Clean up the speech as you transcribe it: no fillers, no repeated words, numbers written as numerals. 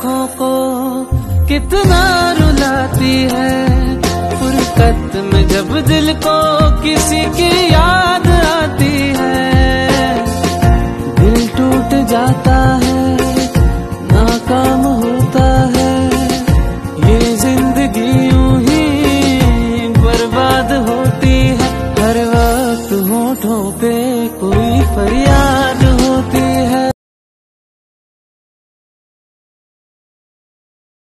आँखों को कितना रुलाती है। फुरकत में जब दिल को किसी की याद आती है, दिल टूट जाता है, नाकाम होता है। ये जिंदगी यूं ही बर्बाद होती है। हर वक्त होठों पे कोई फरियाद